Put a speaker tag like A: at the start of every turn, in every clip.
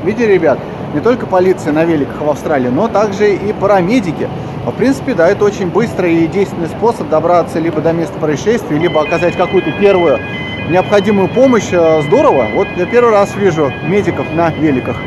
A: Видели, ребят, не только полиция на великах в Австралии, но также и парамедики. В принципе, да, это очень быстрый и действенный способ добраться либо до места происшествия, либо оказать какую-то первую необходимую помощь. Здорово. Вот я первый раз вижу медиков на великах.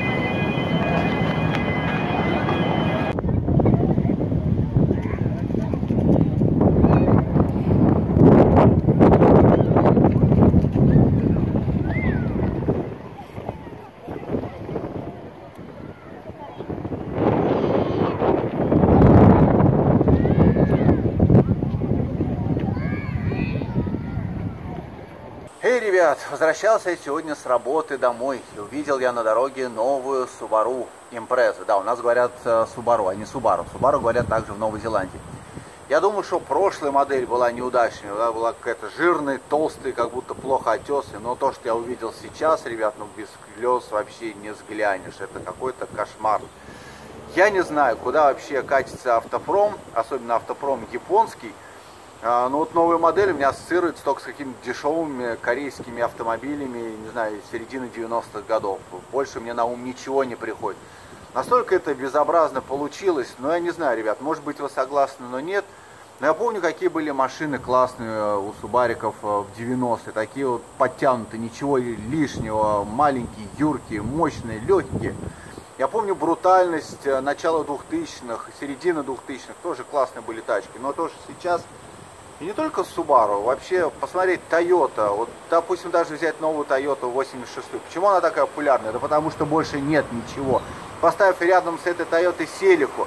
A: Эй, ребят, возвращался я сегодня с работы домой. И увидел я на дороге новую Subaru Impreza. Да, у нас говорят Subaru, а не Subaru. Subaru говорят также в Новой Зеландии. Я думаю, что прошлая модель была неудачной. Она была какая-то жирная, толстая, как будто плохо отесанная. Но то, что я увидел сейчас, ребят, ну без слез вообще не взглянешь. Это какой-то кошмар. Я не знаю, куда вообще катится автопром, особенно автопром японский. Ну вот новая модель у меня ассоциируется только с какими-то дешевыми корейскими автомобилями, не знаю, середины 90-х годов. Больше мне на ум ничего не приходит. Настолько это безобразно получилось, но я не знаю, ребят, может быть вы согласны, но нет. Но я помню, какие были машины классные у субариков в 90-е, такие вот подтянутые, ничего лишнего, маленькие, юркие, мощные, легкие. Я помню брутальность начала 2000-х, середины 2000-х, тоже классные были тачки, но тоже сейчас... И не только Subaru, вообще посмотреть Toyota, вот, допустим, даже взять новую Toyota 86, почему она такая популярная? Да потому что больше нет ничего. Поставив рядом с этой Toyota Celica,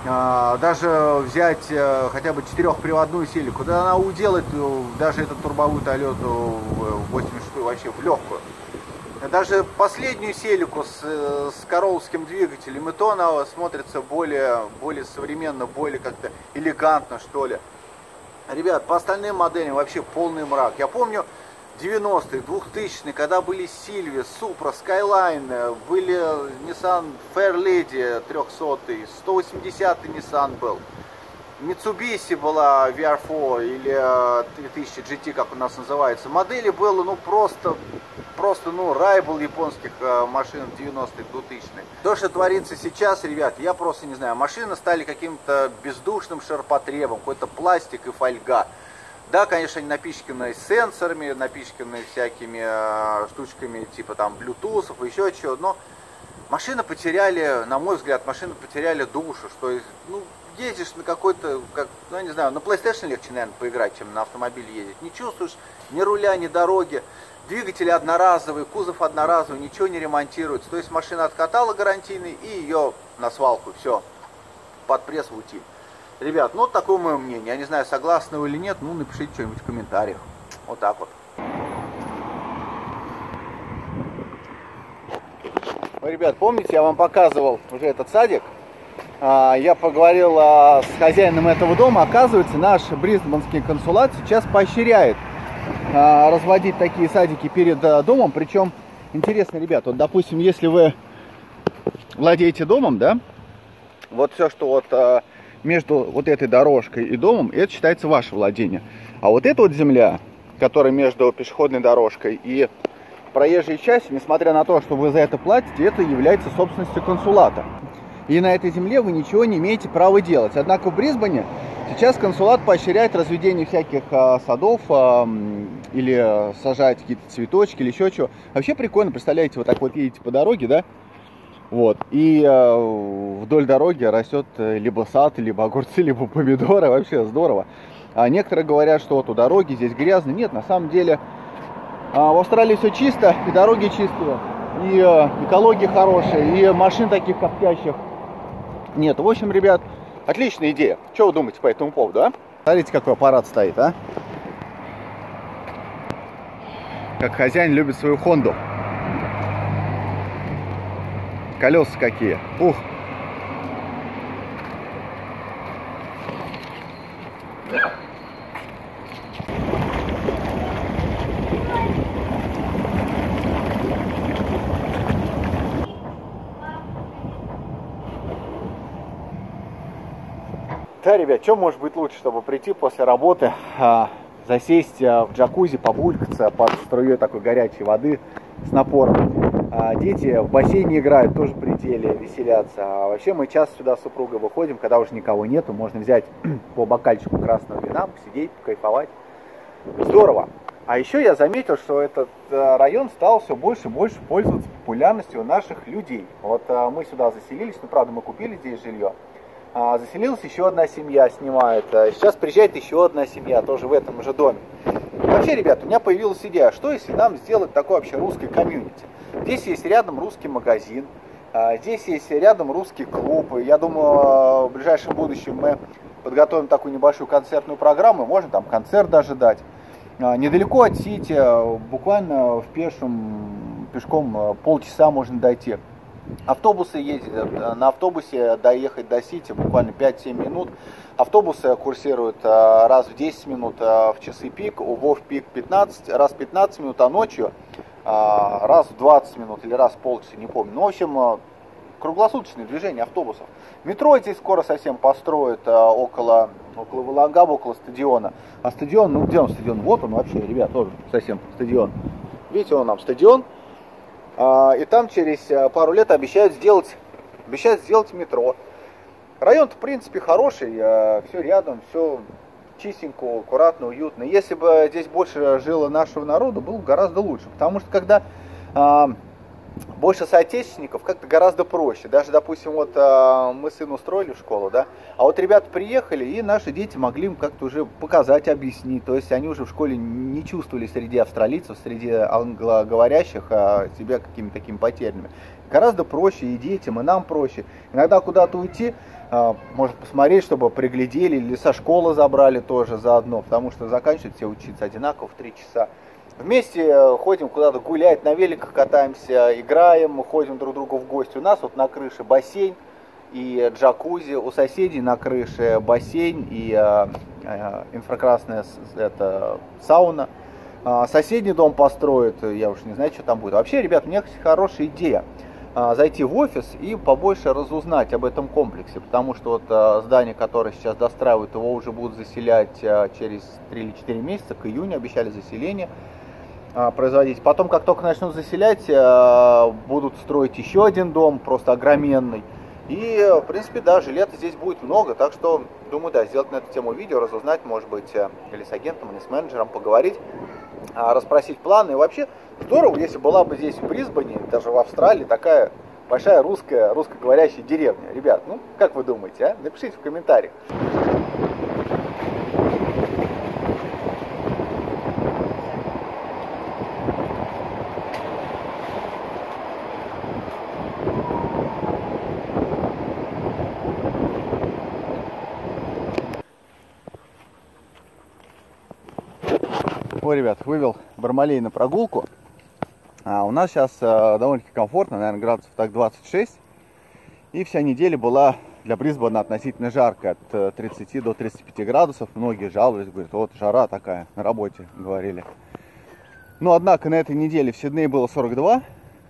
A: даже взять хотя бы четырехприводную Celica, да она уделает даже эту турбовую Toyota 86 вообще в легкую. Даже последнюю Celica с королловским двигателем, и то она смотрится более современно, более как-то элегантно, что ли. Ребят, по остальным моделям вообще полный мрак. Я помню 90-е, 2000-е, когда были Silvia, Supra, Skyline, были Nissan Fairlady 300, 180-й Nissan был. Mitsubishi была VR4 или 3000 GT, как у нас называется. Модели было, ну, просто ну, рай был японских машин в 90-х, 2000-х. То, что творится сейчас, ребят, я просто не знаю. Машины стали каким-то бездушным ширпотребом, какой-то пластик и фольга. Да, конечно, они напичканы сенсорами, напичканы всякими штучками типа там Bluetooth, еще чего, но машины потеряли, на мой взгляд, машины потеряли душу, что, ну, ездишь на какой-то, ну, я не знаю, на PlayStation легче, наверное, поиграть, чем на автомобиле ездить. Не чувствуешь ни руля, ни дороги. Двигатели одноразовые, кузов одноразовый, ничего не ремонтируется. То есть машина откатала гарантийный и ее на свалку. Все, под пресс в утиль. Ребят, ну, такое мое мнение. Я не знаю, согласны вы или нет, ну, напишите что-нибудь в комментариях. Вот так вот. Ребят, помните, я вам показывал уже этот садик? Я поговорил с хозяином этого дома. Оказывается, наш брисбенский консулат сейчас поощряет разводить такие садики перед домом. Причем, интересно, ребят, вот, допустим, если вы владеете домом, да, вот все, что вот между вот этой дорожкой и домом, это считается ваше владение. А вот эта вот земля, которая между пешеходной дорожкой и проезжей частью, несмотря на то, что вы за это платите, это является собственностью консулата. И на этой земле вы ничего не имеете права делать. Однако в Брисбене сейчас консулат поощряет разведение всяких садов или сажать какие-то цветочки или еще чего. Вообще прикольно, представляете, вот так вот едете по дороге, да? Вот. И вдоль дороги растет либо сад, либо огурцы, либо помидоры. Вообще здорово. А некоторые говорят, что вот у дороги здесь грязно. Нет, на самом деле в Австралии все чисто, и дороги чистые, и экология хорошая, и машин таких коптящих нет. В общем, ребят, отличная идея. Что вы думаете по этому поводу, а? Смотрите, какой аппарат стоит, а? Как хозяин любит свою Хонду. Колеса какие. Ух! Да, ребят, что может быть лучше, чтобы прийти после работы, засесть в джакузи, побулькаться под струей такой горячей воды с напором. Дети в бассейне играют, тоже в пределе, веселятся. А вообще мы часто сюда с супругой выходим, когда уже никого нету, можно взять по бокальчику красного вина, посидеть, покайфовать. Здорово. А еще я заметил, что этот район стал все больше и больше пользоваться популярностью у наших людей. Вот мы сюда заселились, ну правда мы купили здесь жилье. Заселилась еще одна семья, снимает. Сейчас приезжает еще одна семья, тоже в этом же доме. Вообще, ребят, у меня появилась идея, что если нам сделать такой вообще русский комьюнити? Здесь есть рядом русский магазин, здесь есть рядом русский клуб. Я думаю, в ближайшем будущем мы подготовим такую небольшую концертную программу, можно там концерт даже дать. Недалеко от Сити, буквально пешком полчаса можно дойти. Автобусы ездят, на автобусе доехать до Сити буквально 5-7 минут. Автобусы курсируют раз в 10 минут в часы пик, у ВОВ пик 15, раз в 15 минут, а ночью раз в 20 минут или раз в полчаса, не помню. Ну, в общем, круглосуточное движение автобусов. Метро здесь скоро совсем построят около Волгограда, около стадиона. А стадион, ну где он стадион? Вот он вообще, ребят, тоже совсем стадион. Видите, он нам стадион. И там через пару лет обещают сделать метро. Район-то, в принципе, хороший, все рядом, все чистенько, аккуратно, уютно. Если бы здесь больше жило нашего народа, было бы гораздо лучше. Потому что когда больше соотечественников, как-то гораздо проще. Даже, допустим, вот мы сына устроили в школу, да, а вот ребята приехали, и наши дети могли им как-то уже показать, объяснить. То есть они уже в школе не чувствовали среди австралийцев, среди англоговорящих себя какими-то такими потерянными. Гораздо проще и детям, и нам проще. Иногда куда-то уйти, может посмотреть, чтобы приглядели, или со школы забрали тоже заодно, потому что заканчивают все учиться одинаково в 3 часа. Вместе ходим куда-то гулять, на великах катаемся, играем, ходим друг к другу в гости. У нас вот на крыше бассейн и джакузи, у соседей на крыше бассейн и инфракрасная сауна. Соседний дом построят, я уж не знаю, что там будет. Вообще, ребят, у меня хорошая идея зайти в офис и побольше разузнать об этом комплексе, потому что вот здание, которое сейчас достраивают, его уже будут заселять через 3 или 4 месяца, к июню обещали заселение производить. Потом, как только начнут заселять, будут строить еще один дом, просто огроменный. И, в принципе, да, жилета здесь будет много, так что, думаю, да, сделать на эту тему видео, разузнать, может быть, или с агентом, или с менеджером поговорить, расспросить планы. И вообще, здорово, если была бы здесь в Брисбене, даже в Австралии, такая большая русскоговорящая деревня. Ребят, ну, как вы думаете, а? Напишите в комментариях. Ой, ребят, вывел Бармалей на прогулку. У нас сейчас довольно-таки комфортно, наверное, градусов так 26. И вся неделя была для Брисбена относительно жаркая, от 30 до 35 градусов. Многие жаловались, говорят, вот жара такая, на работе говорили. Но, однако, на этой неделе в Сиднее было 42,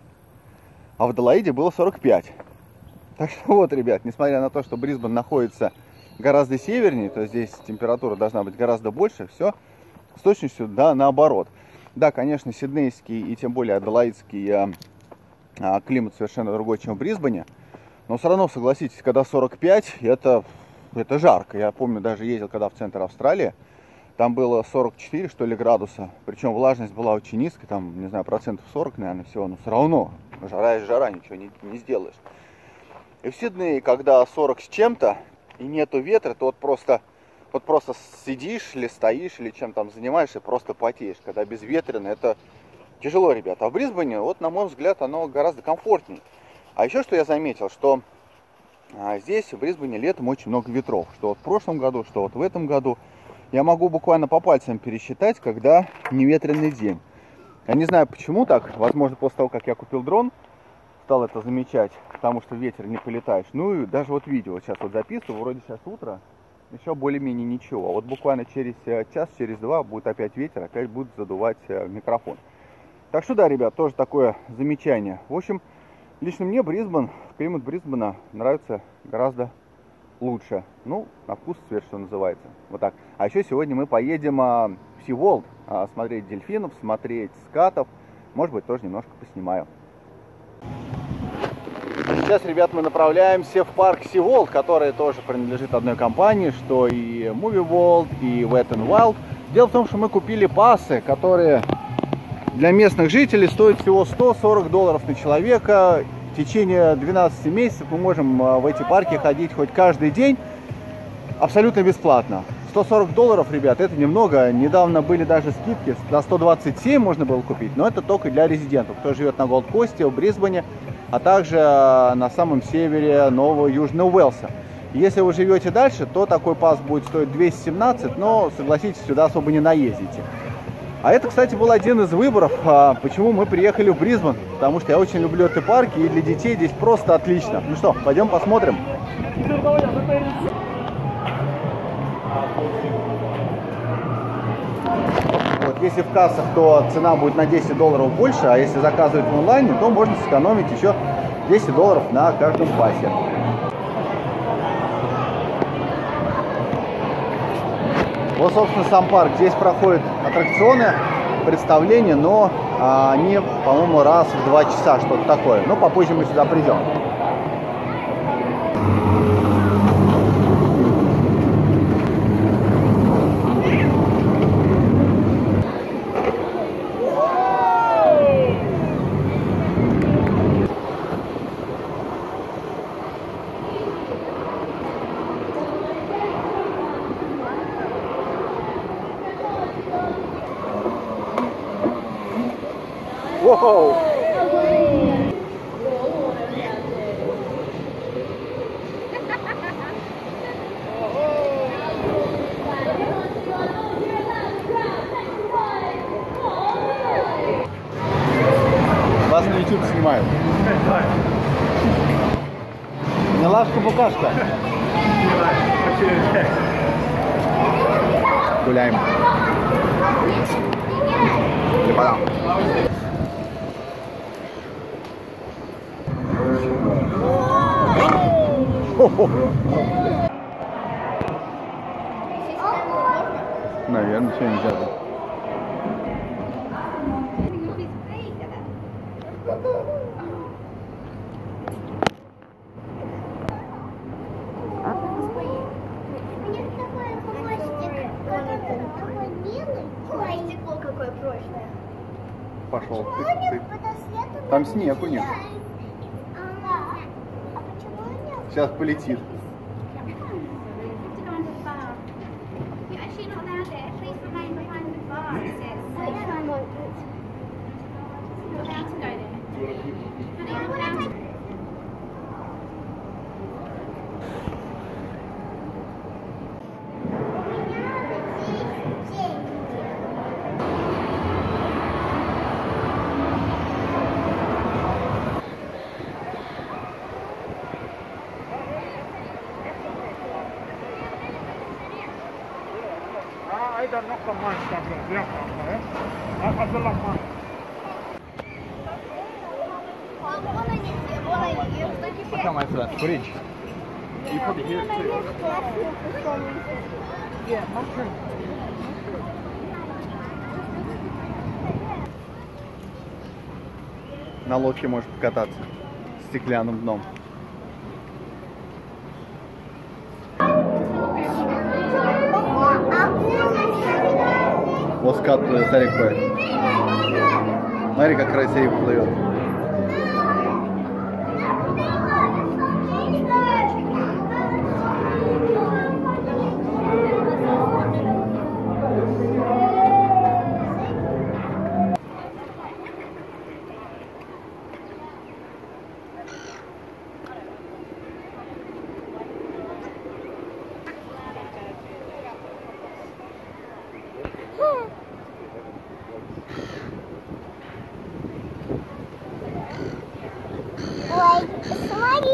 A: а в Аделаиде было 45. Так что вот, ребят, несмотря на то, что Брисбен находится гораздо севернее, то здесь температура должна быть гораздо больше, все с точностью, да, наоборот. Да, конечно, сиднейский и тем более аделаидский климат совершенно другой, чем в Брисбене. Но все равно, согласитесь, когда 45, это жарко. Я помню, даже ездил когда в центр Австралии, там было 44, что ли, градуса. Причем влажность была очень низкая, там, не знаю, процентов 40, наверное, всего. Но все равно, жара есть жара, ничего не сделаешь. И в Сиднее, когда 40 с чем-то и нету ветра, то вот просто сидишь или стоишь, или чем там занимаешься, просто потеешь. Когда безветренно, это тяжело, ребята. А в Брисбене, вот, на мой взгляд, оно гораздо комфортнее. А еще что я заметил, что здесь, в Брисбене, летом очень много ветров. Что вот в прошлом году, что вот в этом году. Я могу буквально по пальцам пересчитать, когда неветренный день. Я не знаю, почему так. Возможно, после того, как я купил дрон, стал это замечать, потому что ветер не полетаешь. Ну и даже вот видео сейчас вот записываю, вроде сейчас утро. Еще более-менее ничего. Вот буквально через час, через два будет опять ветер, опять будет задувать микрофон. Так что да, ребят, тоже такое замечание. В общем, лично мне Брисбен, климат Брисбена нравится гораздо лучше. Ну, на вкус цвет, что называется. Вот так. А еще сегодня мы поедем в SeaWorld смотреть дельфинов, смотреть скатов. Может быть, тоже немножко поснимаю. Сейчас, ребят, мы направляемся в парк SeaWorld, который тоже принадлежит одной компании, что и Movie World, и Wet n Wild. Дело в том, что мы купили пассы, которые для местных жителей стоят всего $140 на человека. В течение 12 месяцев мы можем в эти парки ходить хоть каждый день абсолютно бесплатно. $140, ребят, это немного. Недавно были даже скидки, за 127 можно было купить, но это только для резидентов, кто живет на Голд-Косте, в Брисбене, а также на самом севере Нового Южного Уэльса. Если вы живете дальше, то такой пас будет стоить 217, но, согласитесь, сюда особо не наездите. А это, кстати, был один из выборов, почему мы приехали в Брисбен, потому что я очень люблю эти парки, и для детей здесь просто отлично. Ну что, пойдем посмотрим. Вот, если в кассах, то цена будет на $10 больше, а если заказывать в онлайне, то можно сэкономить еще $10 на каждом пассе. Вот, собственно, сам парк. Здесь проходят аттракционы, представления, но они, по-моему, раз в 2 часа, что-то такое. Но попозже мы сюда придем. Воу! Вас на YouTube снимают. Милашка-букашка. Гуляем. Пора. Наверное, все нельзя.
B: Какое прочное.
A: Пошел. Там снег у них. Сейчас полетит. I can't wait for that footage. You probably hear it too. Yeah, mushroom. На лодке можешь покататься с стеклянным дном. Вот скат старик плывет. Смотри, как красиво плывет.
B: Ой, смотри.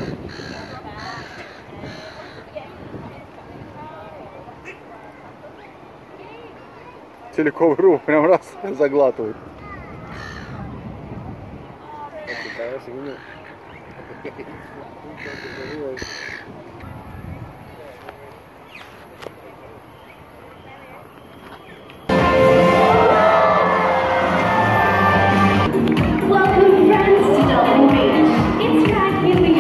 A: Целиковый ров прям раз заглатывает.
C: Welcome friends to Dolphin Beach. Interact with the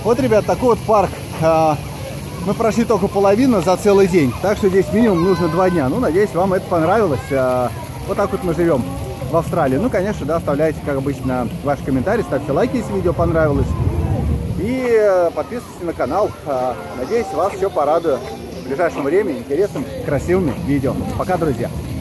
A: Вот, ребят, такой вот парк. Мы прошли только половину за целый день. Так что здесь минимум нужно 2 дня. Ну, надеюсь, вам это понравилось. Вот так вот мы живем в Австралии. Ну, конечно, да, оставляйте, как обычно, ваши комментарии, ставьте лайки, если видео понравилось. И подписывайтесь на канал. Надеюсь, вас еще порадую в ближайшем времени интересным, красивыми видео. Пока, друзья!